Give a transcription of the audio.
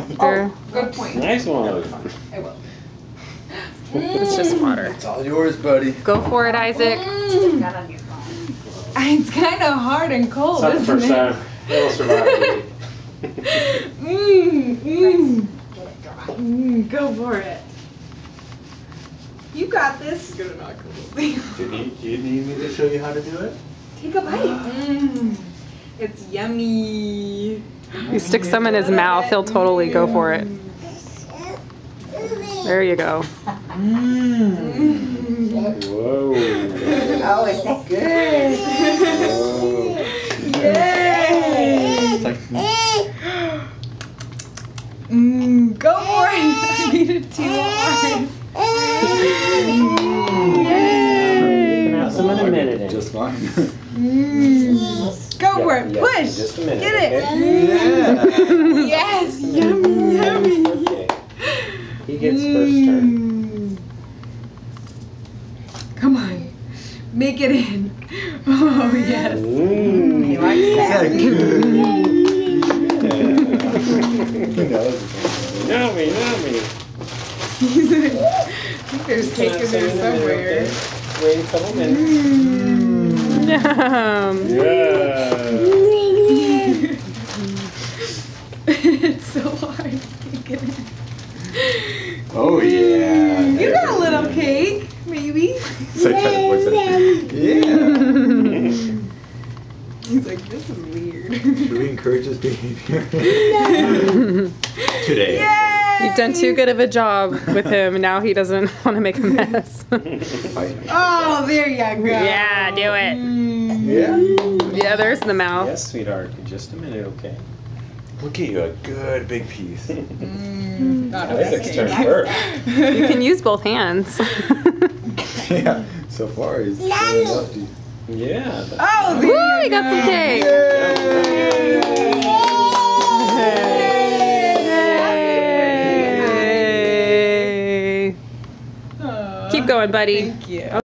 softer. Good point. Nice one. I will. It's just water. It's all yours, buddy. Go for it, Isaac. It's kind of hard and cold, It's not the isn't first it? time. It'll survive. Go for it. You got this. Do you need me to show you how to do it? Take a bite. It's yummy. You stick some in his mouth, he'll totally go for it. There you go. Whoa. Oh, is that good? Whoa. Yay! It's like, Go for it. I need it too hard. You can have some in a minute. Andy. just fine. Go for it. Yeah, Push. just a minute, Get it. Yeah. Yes. Yummy, yummy. Okay. He gets first turn. Come on. Make it in. Oh, yes. He likes that. Yummy, yummy. I think there's cake in there somewhere. Wait a couple minutes. Yum. Yeah. It's so hard to get in. Oh yeah. You got a little cake, maybe. So kind of looks at yeah. He's like, this is weird. Should we encourage this behavior? Today. Yay! You've done too good of a job with him, and now he doesn't want to make a mess. Oh, there you go. Yeah, do it. Yeah. Yeah, there's the mouth. Yes, sweetheart. In just a minute, okay? We'll get you a good big piece. Not a Isaac's turn cake. first. You can use both hands. Yeah. So far, he's really lucky. Yeah. Oh, there Woo, you we got some go. cake. Yay. Yay. Keep going, buddy. Thank you.